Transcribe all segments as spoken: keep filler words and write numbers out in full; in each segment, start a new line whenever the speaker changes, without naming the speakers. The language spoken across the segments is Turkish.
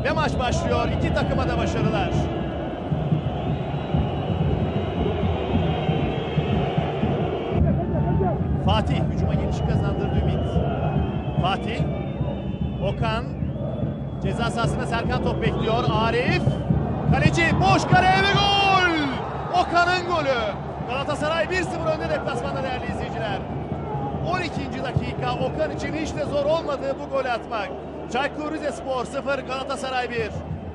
Ve maç başlıyor. İki takıma da başarılar. Fatih hücuma geniş kazandırdı Ümit. Fatih. Okan. Ceza sahasına Serkan top bekliyor. Arif. Kaleci boş kaleye ve gol! Okan'ın golü. Galatasaray bir sıfır önde deplasmanda değerli izleyiciler. on ikinci dakika Okan için hiç de zor olmadığı bu golü atmak. Çaykur Rizespor sıfır Galatasaray bir.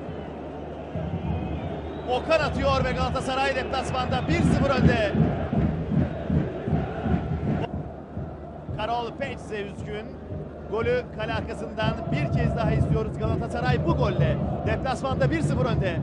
Okan atıyor ve Galatasaray deplasmanda bir sıfır önde. Karol Peçse üzgün. Golü kale arkasından bir kez daha izliyoruz. Galatasaray bu golle deplasmanda bir sıfır önde.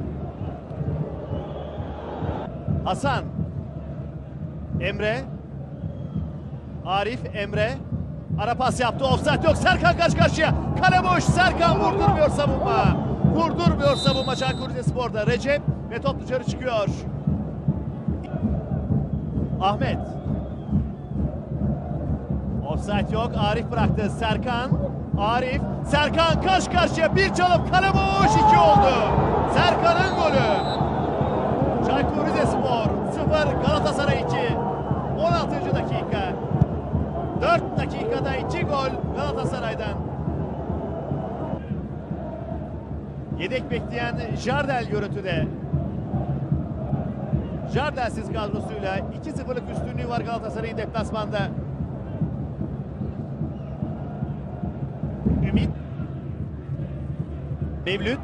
Hasan. Emre. Arif, Emre. Ara pas yaptı. Ofsayt yok. Serkan karşı karşıya. Kale boş. Serkan vurdurmuyor savunma. Vurdurmuyor savunma Çaykur Rizespor'da. Recep ve top dışarı çıkıyor. Ahmet. Ofsayt yok. Arif bıraktı. Serkan. Arif. Serkan karşı karşıya. Bir çalıp kale boş. iki oldu. Serkan'ın golü. Çaykur Rizespor sıfır Galatasaray iki. on altıncı dakika. dört dakikada iki gol Galatasaray'dan. Yedek bekleyen Jardel görüntüde. Jardel'siz kadrosuyla iki sıfırlık üstünlüğü var Galatasaray'ın deplasmanda. Ümit. Mevlüt.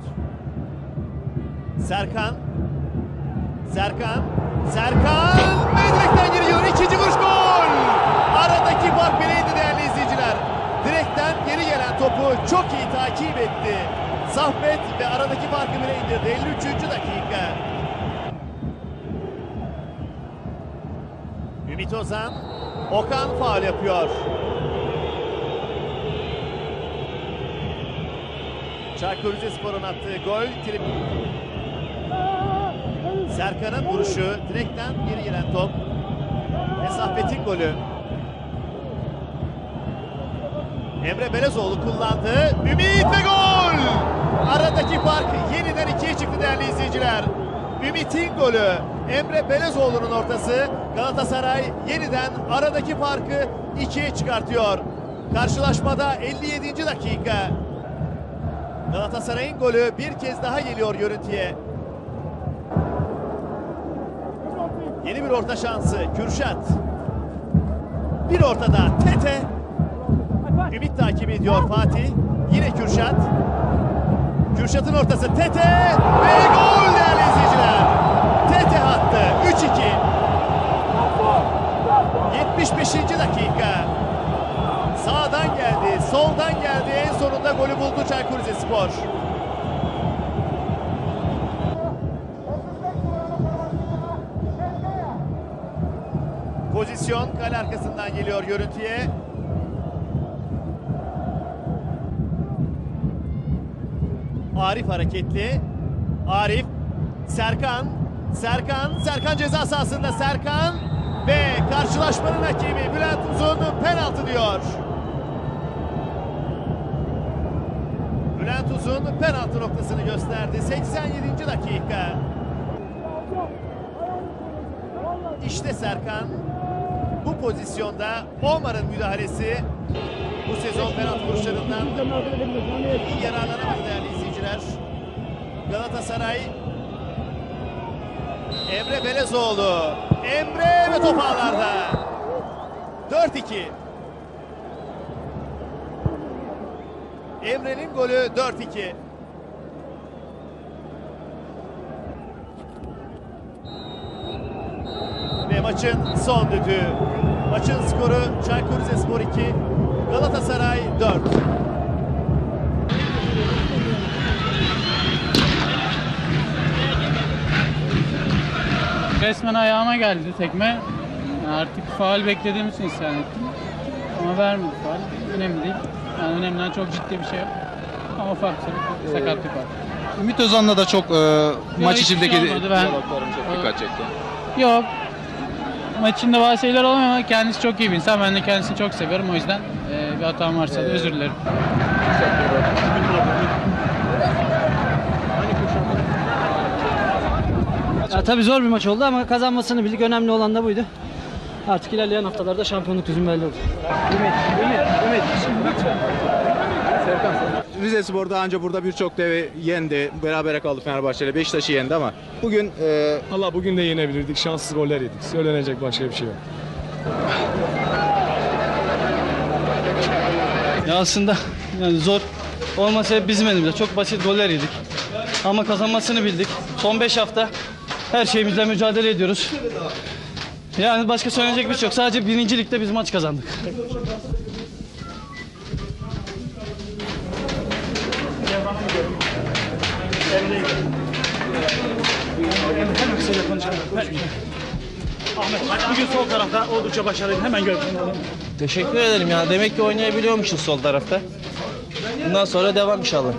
Serkan. Serkan. Serkan. Direkten giriyor. İkinci vuruş gol. Aradaki fark bireydi değerli izleyiciler. Direkten geri gelen topu çok iyi takip etti. Zahmet ve aradaki farkı bire indirdi. elli üçüncü dakika. Ümit Ozan. Okan faul yapıyor. Çaykur Rizespor'un attığı gol. Trip. Serkan'ın vuruşu. Direkten geri gelen top. Mesafetin golü. Emre Belezoğlu kullandı. Ümit ve gol! Aradaki fark yeniden ikiye çıktı değerli izleyiciler. Ümit'in golü. Emre Belezoğlu'nun ortası. Galatasaray yeniden aradaki farkı ikiye çıkartıyor. Karşılaşmada elli yedinci dakika. Galatasaray'ın golü bir kez daha geliyor görüntüye. Yeni bir orta şansı. Kürşat. Bir ortada Tete. Ümit takip ediyor Fatih. Yine Kürşat. Kürşat'ın ortası Tete. Ve gol değerli izleyiciler. Tete attı. üç iki. yetmiş beşinci dakika. Sağdan geldi. Soldan geldi. En sonunda golü buldu Çaykur Rizespor. Pozisyon kale arkasından geliyor görüntüye. Arif hareketli. Arif. Serkan. Serkan. Serkan ceza sahasında. Serkan. Ve karşılaşmanın hakemi Bülent Uzun penaltı diyor. Bülent Uzun penaltı noktasını gösterdi. seksen yedinci dakika. İşte Serkan. Bu pozisyonda Omar'ın müdahalesi. Bu sezon penaltı vuruşlarından iyi yararlanamadı değerli izleyiciler. Galatasaray. Emre Belezoğlu. Emre ve top ağlarda. dört iki. Emre'nin golü dört iki. Ve maçın son düdüğü. Maçın skoru Çaykur Rizespor iki, Galatasaray dört.
Resmen ayağıma geldi tekme. Yani artık faul beklediğim için isyan ettim. Ama vermedi faul. Önemli değil. Yani önemli olan çok ciddi bir şey yok. Ama ufak bir sakatlık var.
Ümit Ozan'la da çok e, maç
hiçbir
içindeki
şey olmadı. Ben-
diyaloglarım çok dikkat çekti.
Yok. Maç içinde bazı şeyler olmuyor ama kendisi çok iyi bir insan. Ben de kendisini çok seviyorum. O yüzden e, bir hatam varsa da özür dilerim.
maç
Ya,
oldu.
tabii zor bir maç oldu ama kazanmasını bildik. Önemli olan da buydu. Artık ilerleyen haftalarda şampiyonluk yüzüm belli olacak.
Rizespor'da anca burada birçok devi yendi. Berabere kaldı Fenerbahçe'yle. Beşiktaş'ı yendi ama bugün e,
Allah bugün de yenebilirdik. Şanssız goller yedik. Söylenecek başka bir şey yok.
Ya aslında yani zor olmasa hep bizim elimizde. Çok basit goller yedik. Ama kazanmasını bildik. Son beş hafta her şeyimizle mücadele ediyoruz. Yani başka söylenecek bir şey yok. Sadece birinci ligde biz maç kazandık.
Bugün sol tarafta oldukça başarılıydı. Hemen görüşürüz.
Teşekkür ederim ya. Demek ki oynayabiliyormuşuz sol tarafta. Bundan sonra devam inşallah.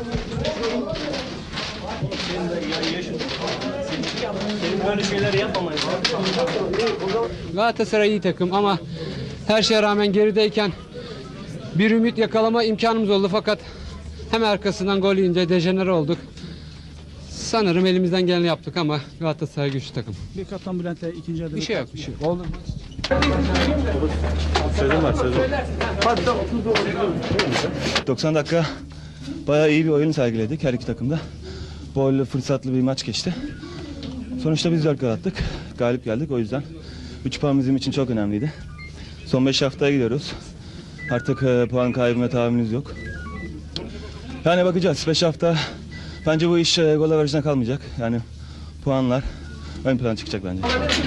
Böyle şeyler yapamayız.
Galatasaray iyi takım ama her şeye rağmen gerideyken bir ümit yakalama imkanımız oldu fakat hem arkasından gol yiyince dejenere olduk. Sanırım elimizden geleni yaptık ama Galatasaray güçlü takım.
Bir Kaptan Bülent'le ikinci adı.
Bir şey yok, bir şey yok. Oldu.
doksan dakika bayağı iyi bir oyun sergiledik her iki takımda. Bol fırsatlı bir maç geçti. Sonuçta biz dört gol attık. Galip geldik o yüzden. üç puan bizim için çok önemliydi. Son beş haftaya gidiyoruz. Artık e, puan kaybı ve tahammülümüz yok. Yani bakacağız. beş hafta bence bu iş e, gol averajına kalmayacak. Yani puanlar ön plana çıkacak bence.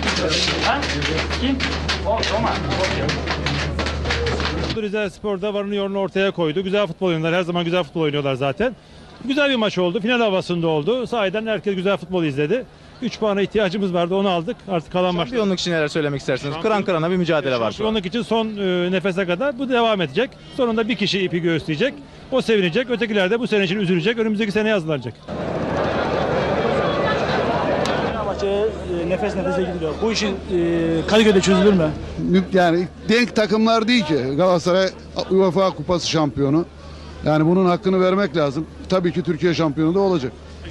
Rizespor'da varını yoğunu ortaya koydu. Güzel futbol oynuyorlar. Her zaman güzel futbol oynuyorlar zaten. Güzel bir maç oldu. Final havasında oldu. Sahiden herkes güzel futbol izledi. üç puana ihtiyacımız vardı. Onu aldık. Artık kalan maçlar.
şampiyonluk için neler söylemek istersiniz? Kıran kırana bir mücadele var şu an.
Şampiyonluk için son e, nefese kadar bu devam edecek. Sonunda bir kişi ipi göğüsleyecek. O sevinecek. Ötekiler de bu sene için üzülecek. Önümüzdeki seneye hazırlanacak.
Fenerbahçe e, nefes nefese gidiyor. Bu işin e, Kadıköy'de çözülür mü?
Yani denk takımlar değil ki. Galatasaray UEFA Kupası şampiyonu. Yani bunun hakkını vermek lazım. Tabii ki Türkiye şampiyonu da olacak.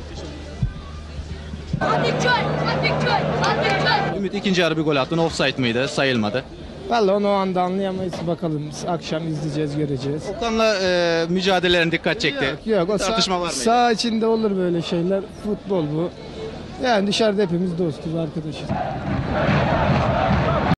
Ümit ikinci yarı bir gol attın. Offside mıydı? Sayılmadı.
Vallahi onu o anda anlayamayız. Bakalım akşam izleyeceğiz, göreceğiz.
Okan'la e, mücadelelerin dikkat çekti.
Yok, yok o
Tartışma
sağ,
var mıydı?
sağ içinde olur böyle şeyler. Futbol bu. Yani dışarıda hepimiz dostuz, arkadaşız.